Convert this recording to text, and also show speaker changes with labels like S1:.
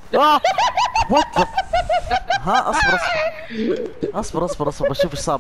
S1: اه. وات ها، اصبر اصبر اصبر اصبر اصبر، بشوف ايش صار.